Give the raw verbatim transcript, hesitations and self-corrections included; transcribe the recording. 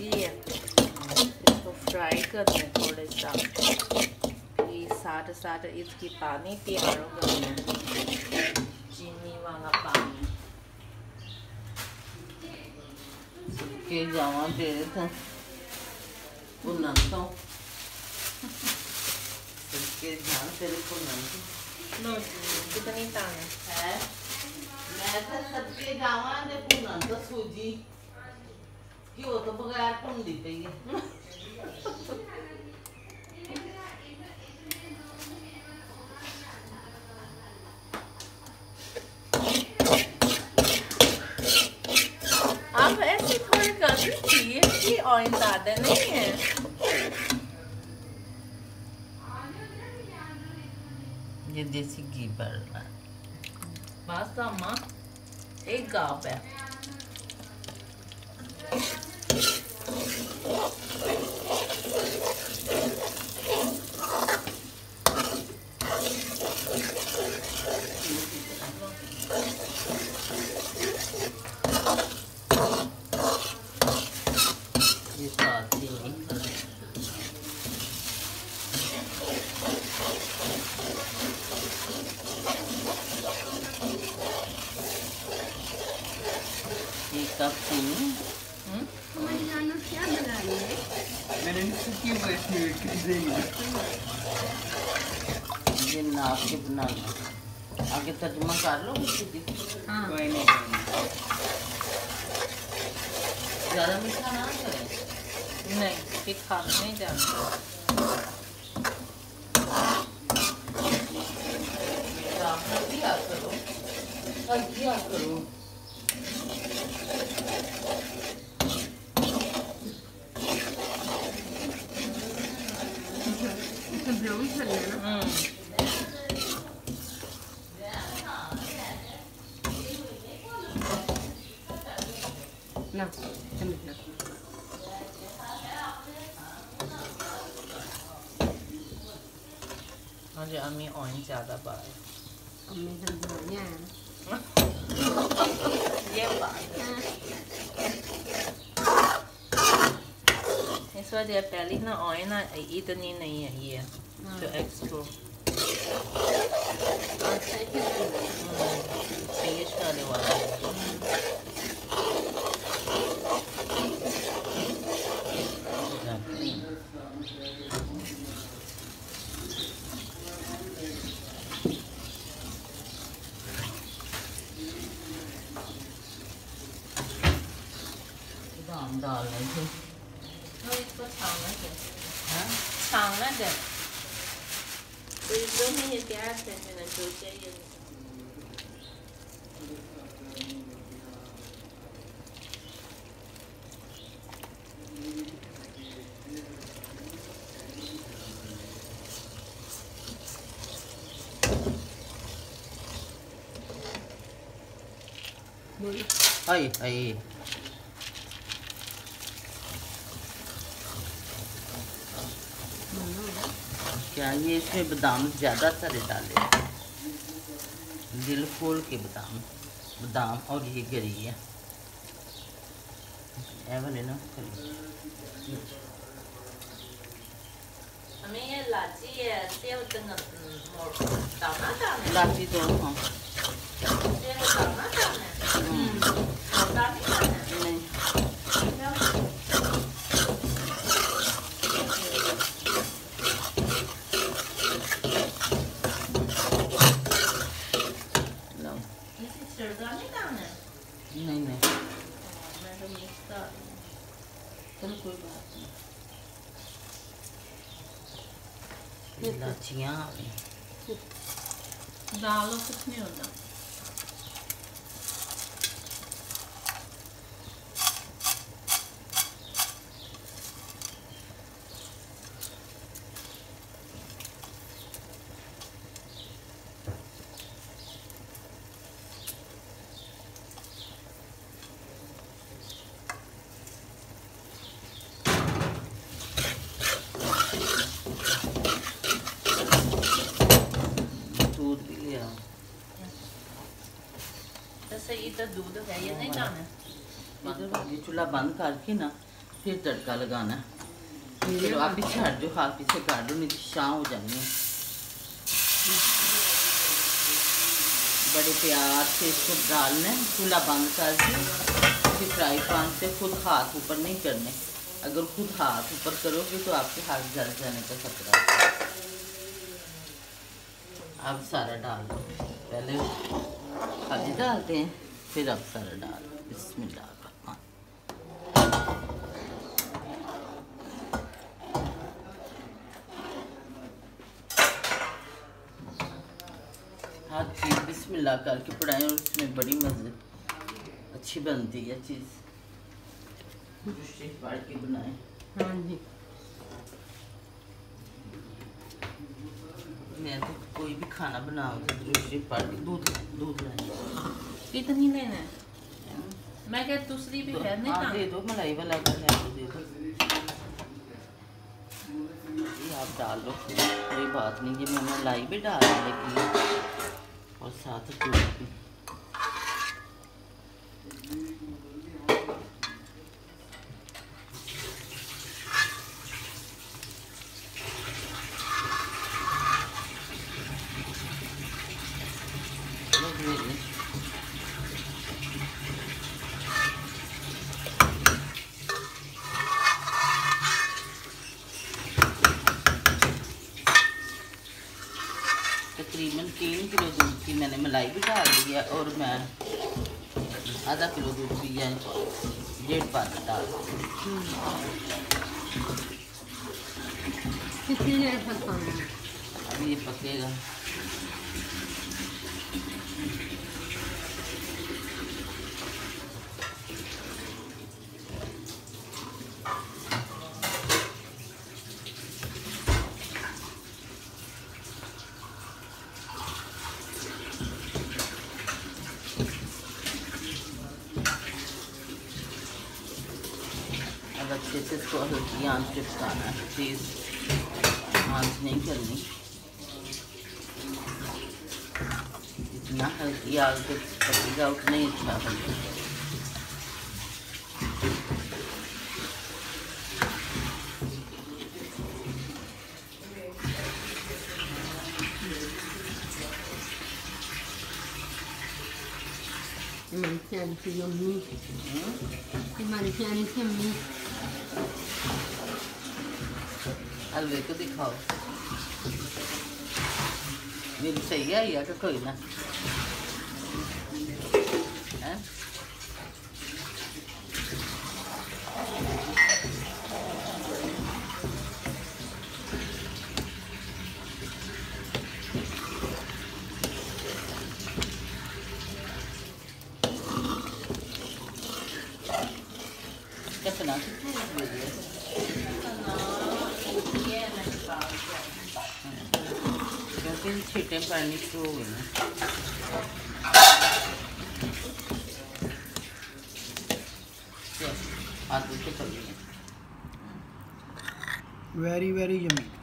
लिए इसको फ्राई कर दें थोड़े सा, फिर साथ साथ इसकी पानी तैयार कर दें, चीनी वाला पानी के जावा दे तो भुनन तो के जान तेरे भुनन लो कितनी ताने है मैं तो सबके जावा दे भुनन तो सूजी क्यों तो बगैर भुनदी पई है। आप ऐसे थोड़ी कर दीजिए कि ऑयल ज़्यादा नहीं है। ये देसी घी पड़ना बस अम्मा एक कप है। ये साथ ही नहीं एक कप चीनी। हमारी नाना क्या बना रही है? मैंने सूखी बैठी ये नाप के बनाना। आगे तर्जुमा कर लो दीदी। हाँ। कोई नहीं ज़्यादा मीठा ना करें। नहीं फिर खाना नहीं जाता। आप हल्दी आ करो हल्दी आ करो ब्राउन कर लेना। ना आज अम्मी ऑयल ज़्यादा बात अम्मी तो बढ़िया है। ये बात इस वजह पहले ना ऑयल ना इतनी नहीं है ये जो एक्स्ट्रा पेस्ट वाले वाला बादाम डालने थे। तो इसको छानना है हाँ छानना है तो इसको नहीं ये प्याज से मैंने जो चाहिए आई आई क्या ये इसमें बादाम ज़्यादा सारे डाले दिल खोल के बादाम बादाम और ये गरी है एवन है ना हमें ये लाची है सेव तंग डालना डालना लाची दो हाँ सेव डालना डालना डालना नहीं नहीं नहीं मैं तो मिक्स कर चल कोई बात नहीं इलाचियाँ डालो कुछ नहीं होता जैसे इधर दूध है ये नहीं जाना ये चूल्हा बंद करके ना फिर तड़का लगाना है। चलो आप पीछे हट जाओ, हाथ पीछे काट दो, नहीं तो शाम हो जानी है। बड़े प्यार से इसको डालना है, चूल्हा बंद कर के। फिर फ्राई पैन से खुद हाथ ऊपर नहीं करने, अगर खुद हाथ ऊपर करोगे तो आपके हाथ जल जाने का खतरा है। अब सारा डाल दो, पहले खाली डालते हैं फिर अब सारा डाल दो। बिस्मिल्लाह। हर चीज़ बिस्मिल्लाह करके पढ़ाएं और उसमें बड़ी मज़े अच्छी बनती है चीज़। पढ़ के बनाएं। हाँ जी। मैं तो कोई भी खाना बनाओ तो दूसरी पढ़ के दूध दूध लाए। कितनी लेना है? मैं क्या दूसरी भी है नहीं? हाँ दे दो, मलाई वाला अगर है तो दे दो। ये आप डाल दो, कोई बात नहीं। ये मैं मलाई भी डाल लेगी और साथ दूध भी। तकरीबन तीन किलो दूध की मैंने मलाई भी डाल दी है और मैं आधा किलो दूध भी है डेढ़ पानी डाल। कितनी देर पकाना है? अब ये पकेगा। अब अच्छे से इसको हल्की आंच पे पकाना है, तेज आंच नहीं करनी। जितना हल्की आग पे पकेगा उतना ही अच्छा होगा। Mantianti yummy. Mantianti yummy. हलवे को दिखाओ, मेरी सही है या तो कोई ना है? कितना क्योंकि छींटे पड़नी शुरू हो गई ना। आलू के पकड़े वेरी वेरी यम्मी।